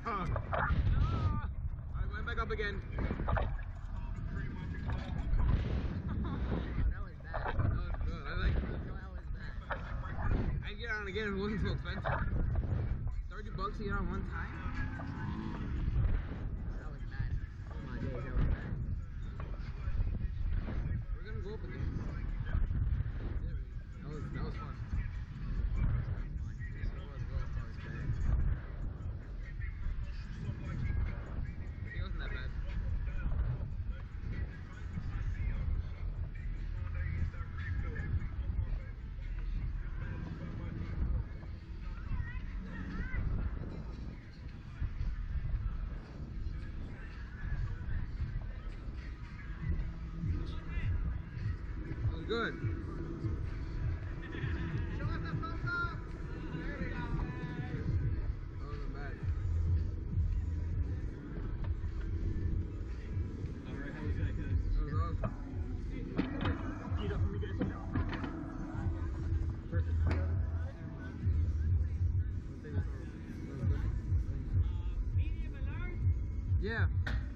I went back up again. That was bad. That was good. I like it. That was bad. I'd get on again if it wasn't so expensive. $30 to get on one time? That was bad. Oh my days, that was bad. We're gonna go up again. That was fun. It wasn't that bad. It was good. Show us the thumbs up! There we go. That wasn't bad. Alright, how was that, guys? That was awesome. Heat up for me, guys. Perfect. Medium and large? Yeah.